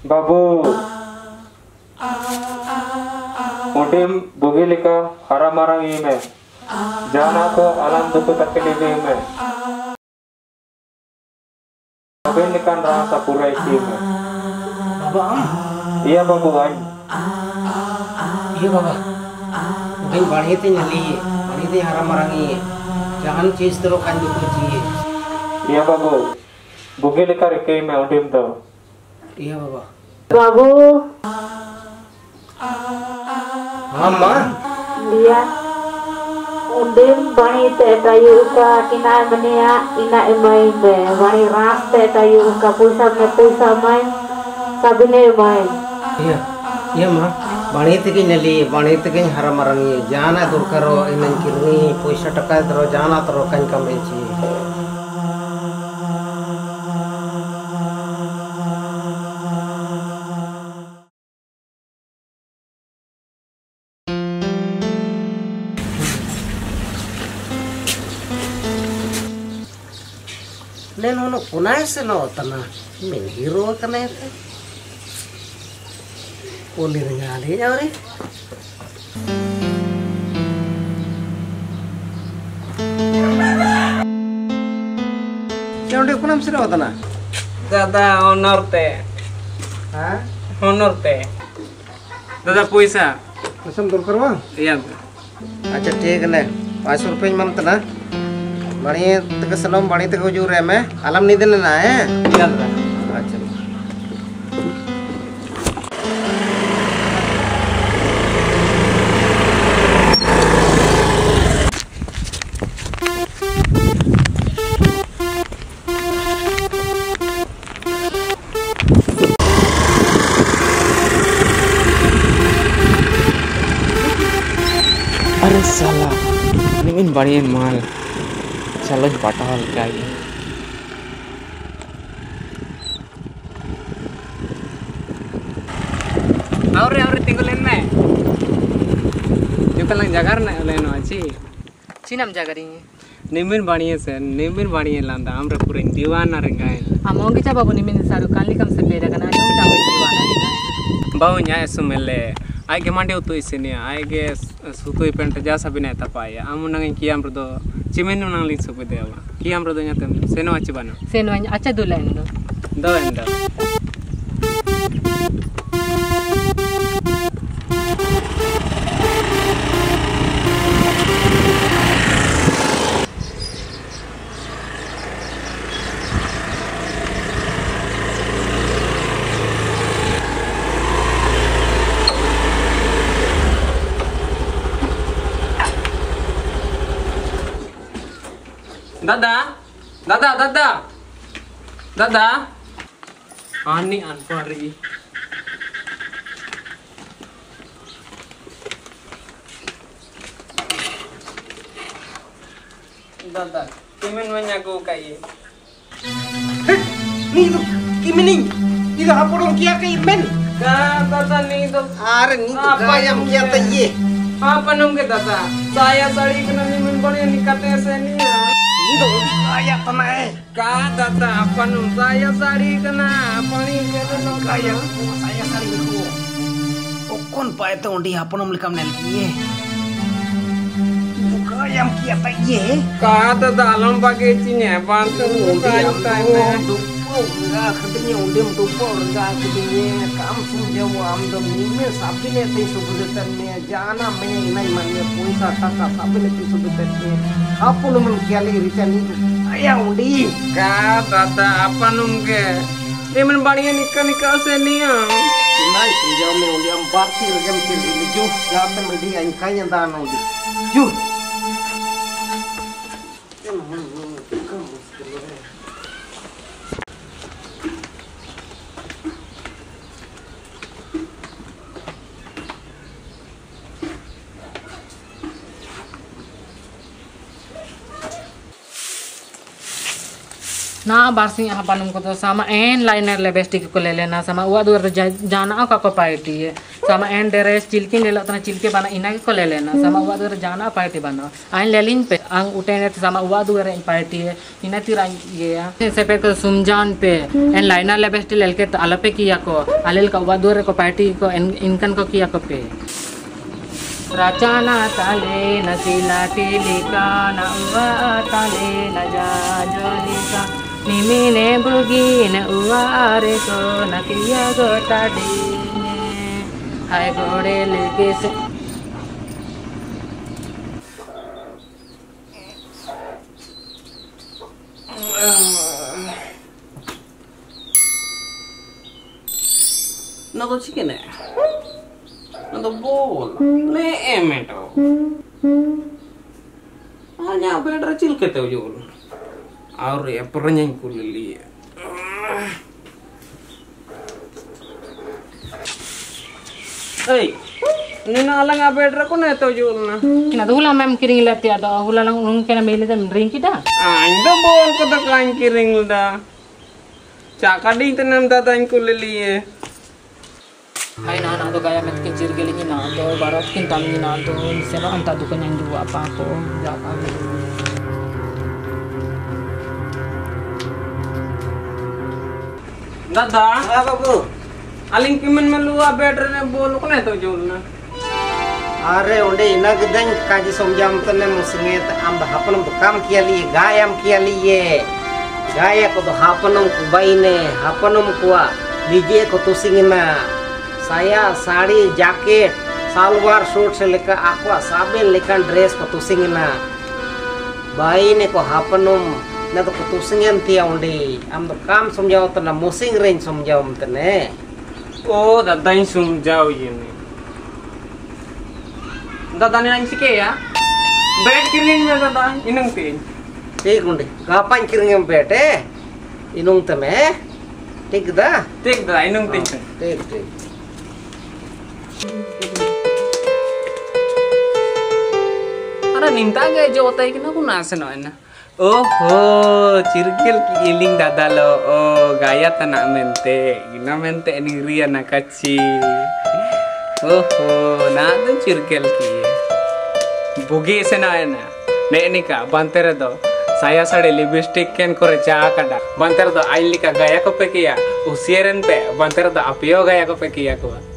बाबू उडीम बुगी लिका हरा मारा में जाना तो alam दुख तकलीफ में अबे निकान रहा पूरा इसी में बाबा iya babu kan iya बाबा उडीम बढ़े थे नली बढ़े थे हरा मारांगी jangan चीज terus kan दुख चाहिए iya babu बुगी लिका रखे में उडीम तो iya बाबा बाबू अम्मा dia undim bani te tayu ka kina mania ina emai be bani ras te tayu ka pusa mai sabine mai iya iya ma bani te ke hara marangi jana durkaro inan kirni paisa taka tero jana tero kan kameci nen hono kunai se no tana min hero kana ete poli ngali nyari Jangan deh kunam sih tana दादा honor teh Hah? honor teh दादा पैसा Masam durkar bang iya अच्छा ठीक है 500 रुपये मन तना बड़ी तक सलम बड़ी तक जो रे में आलम नहीं देना ना है iya दादा अच्छा अरे साला निमिन बढ़िया माल चलो पटाल क्या ये और tinggal लेन में जो कल जगह ना लेनो अच्छी Sinam jagaringe. निमिन बढ़िया से निमिन बढ़िया लांदा हमरा पूरे दीवाना रंगाए Amongi cha babu nimin saru kali kam se pera kana yung tamu diwana ni. बाऊ न्याय सुमेले आए के मांडे उतो इसने आए के सुतो पेंट जा सब ने तपाया आमु नंगे कियाम रदो चिमेनु नंग लिंग सुपे देवा कियाम रदो न्याते सेनो अच्छे बनो Seno acha dulan no. दो एंडा दादा दादा दादा दादा आनी अनपढ़ी दादा किमिन में को कहिए nih itu kimini itu apa dong kia ke imen का दादा नहीं तो are nih itu gayam kia ta ye apa nunggu दादा saya साड़ी के निमिन बढ़िया निकलते से नहीं itu gaya tanah का दादा apa nung saya साड़ी कना पानी के तो gaya saya sari itu okon pa itu undi apa nom likam nel kie itu gayam kia ta ye का दादा आलम पाके चिन्ह बांध तो undi का am टाइम dupo में dupo enggak ketenya undi am dupo enggak ketenya kam sum dewa am dom nime sabine te subudetan me jana me inai manne puisa taka sabine te subudetan me apa nom kia li rican itu ayah undi का दादा apa nunggu निमिन बढ़िया निकल से नहीं Nai sejauh me undi am bakti regam kiri ju jate me di an kanya dan undi ju Na barsing apa num ko to sama en liner le besti ko le na sama wa dur jaana ka ko paiti ye sama enderes cilkin lelak tanah cilke bana ina ko lelena sama uwa dur jana party bana ain lelin pe ang utenet sama uwa dur en party ina tira ye ya sepe ko sumjan pe en laina lebest lelke alape kiya ko alel ka uwa dur ko party ko inkan ko kiya ko pe racana tale nasila tilika na uwa tale na jajolika nimine bugi na uwa are ko na kiya go tadi hai gode leke se na to chicken hai na to bol le emeto hanya beda cilke te ujul aur ya pernyang kulili Hey, ini nalang apa bedra ko na to jul na. kina hula mem kiring lati ada hula lang ung kena mele dem ring kita Anda bol ko ta kain kiring da. Chaka ding tanam ta tan kulili ai na na to gaya met kin jir geli na to barat kin tam ni na to sema anta dukan yang dua apa ko ja ka Dada, apa bu? Aling kiman malua bedra ne bol ko na to jul na. अरे उन्हें इना गदंग काजी समझाम तने मुसंगेत आम हापनम दुकाम किया लिए गायम किया लिए गाया को तो हापनम कुबाइने हापनम कुआ लीजिए को तुसिंगना saya sari jacket salwar suit से लेकर aqua साबिन लेकर ड्रेस को तुसिंगना बाइने को हापनम ना तो को तुसिंगन तिया उन्हें आम दुकाम समझाओ तना मुसिंग रेंज समझाओ तने Oh, dada yang sumjau ini. Dada ni nang sike ya. Bed kiring me dada inung tin. ठीक उन्हें गापान किरंगे बेटे इनुंग तमे ठीक दा Tik dada inung tin. ठीक ठीक Ara ninta ga jo otai kina ko nase no na. Oh, cirkil ki iling dada lo. Oh, gaya tana mente. Gina mente ni ria na kaci. Oh, na tu cirkil ki. Bugi se na na. Ne ni ka bantere do. Saya sade lipstick ken kore cha kada. Bantere do aili ka gaya ko pe kiya. Usieren pe bantere do apio gaya ko pe kiya ko.